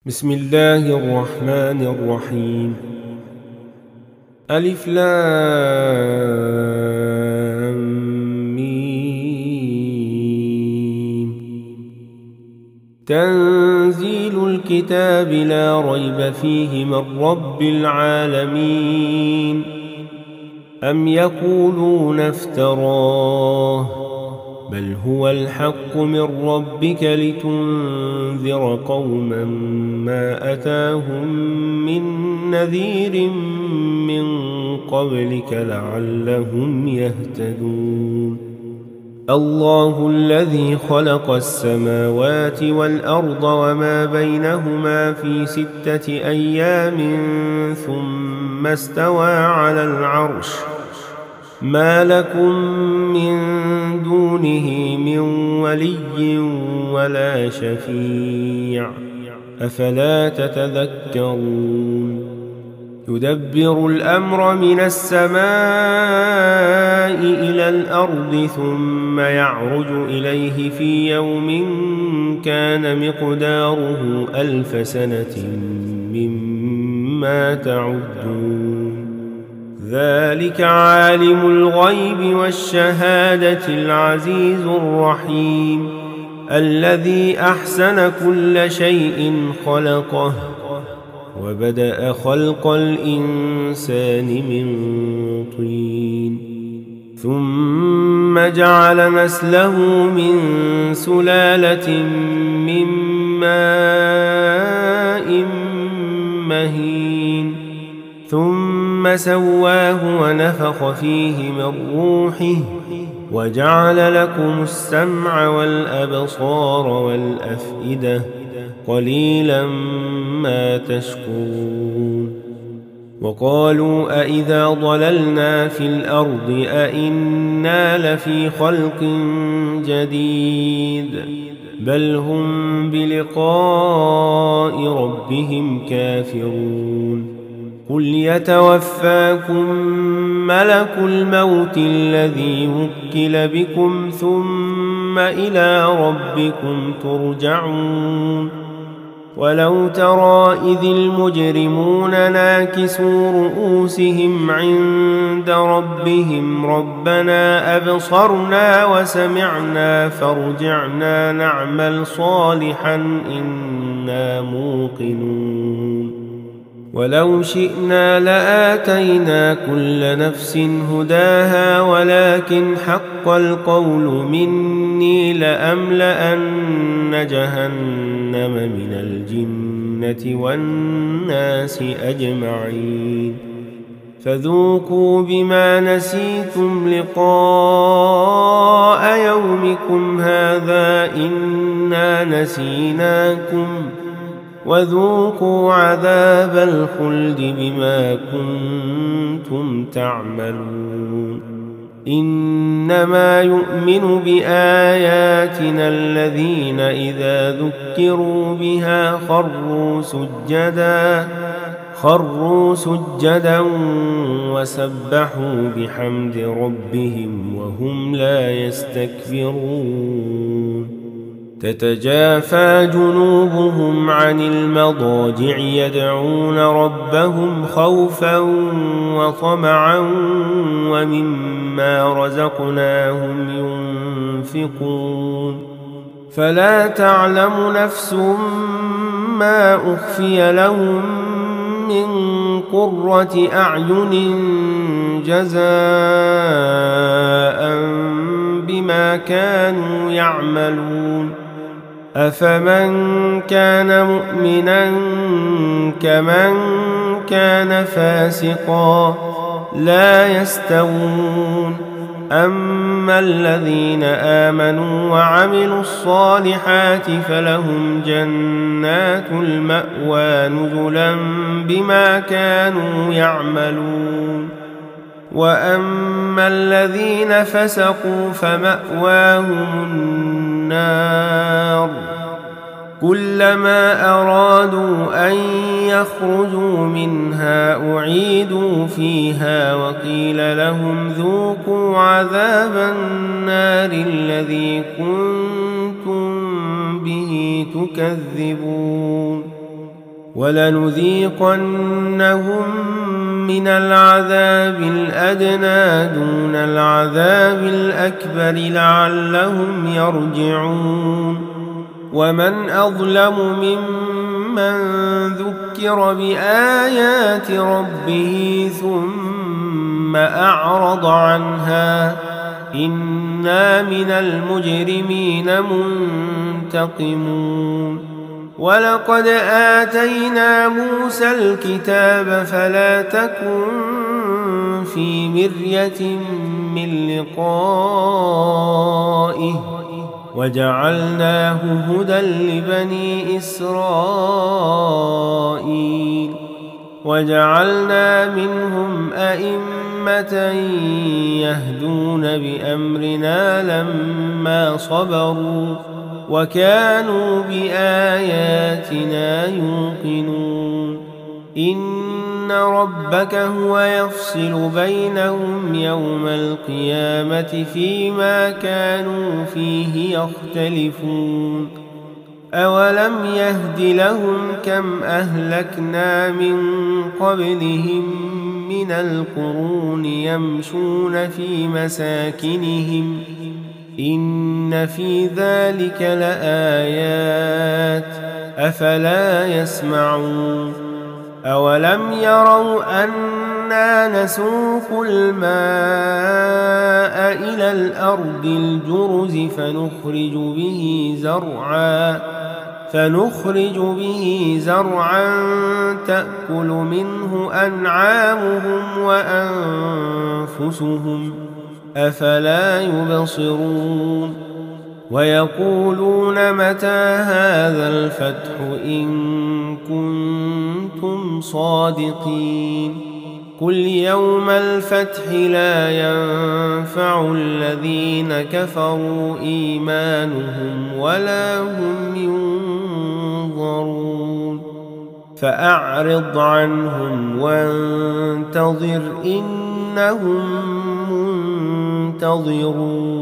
بسم الله الرحمن الرحيم. ألف لام ميم. تنزيل الكتاب لا ريب فيه من رب العالمين. أم يقولون افتراه بل هو الحق من ربك لتنذر قوما ما أتاهم من نذير من قبلك لعلهم يهتدون. الله الذي خلق السماوات والأرض وما بينهما في 6 أيام ثم استوى على العرش ما لكم من دونه من ولي ولا شفيع أفلا تتذكرون. يدبر الأمر من السماء إلى الأرض ثم يعرج إليه في يوم كان مقداره 1000 سنة مما تعدون. ذلك عالم الغيب والشهادة العزيز الرحيم الذي أحسن كل شيء خلقه وبدأ خلق الإنسان من طين ثم جعل نسله من سلالة من ماء مهين ثم سواه ونفخ فيه من روحه وجعل لكم السمع والأبصار والأفئدة قليلا ما تشكرون. وقالوا أإذا ضللنا في الأرض أإنا لفي خلق جديد بل هم بلقاء ربهم كافرون. قل يتوفاكم ملك الموت الذي وكل بكم ثم إلى ربكم ترجعون. ولو ترى إذ المجرمون ناكسوا رؤوسهم عند ربهم ربنا أبصرنا وسمعنا فارجعنا نعمل صالحا إنا موقنون. ولو شئنا لآتينا كل نفس هداها ولكن حق القول مني لأملأن جهنم من الجنة والناس أجمعين. فذوقوا بما نسيتم لقاء يومكم هذا إنا نسيناكم وذوقوا عذاب الخلد بما كنتم تعملون. إنما يؤمن بآياتنا الذين إذا ذكروا بها خروا سجدا وسبحوا بحمد ربهم وهم لا يستكبرون. تتجافى جنوبهم عن المضاجع يدعون ربهم خوفا وطمعا ومما رزقناهم ينفقون. فلا تعلم نفس ما أخفي لهم من قرة أعين جزاء بما كانوا يعملون. أفمن كان مؤمنا كمن كان فاسقا لا يستوون. أما الذين آمنوا وعملوا الصالحات فلهم جنات المأوى نزلا بما كانوا يعملون. وأما الذين فسقوا فمأواهم النار كلما أرادوا أن يخرجوا منها أعيدوا فيها وقيل لهم ذوقوا عذاب النار الذي كنتم به تكذبون ولنذيقنهم من العذاب الأدنى دون العذاب الأكبر لعلهم يرجعون ومن أظلم ممن ذكر بآيات ربه ثم أعرض عنها إنا من المجرمين منتقمون ولقد آتينا موسى الكتاب فلا تكن في مرية من لقائه وجعلناه هدى لبني إسرائيل وجعلنا منهم أئمة يهدون بأمرنا لما صبروا وكانوا بآياتنا يوقنون إن ربك هو يفصل بينهم يوم القيامة فيما كانوا فيه يختلفون أولم يهد لهم كم أهلكنا من قبلهم من القرون يمشون في مساكنهم إن في ذلك لآيات أفلا يسمعون أولم يروا أنا نسوق الماء إلى الأرض الجرز فنخرج به زرعا تأكل منه أنعامهم وأنفسهم أفلا يبصرون ويقولون متى هذا الفتح إن كنتم صادقين قل يوم الفتح لا ينفع الذين كفروا إيمانهم ولا هم ينظرون فأعرض عنهم وانتظر إنهم منتظرون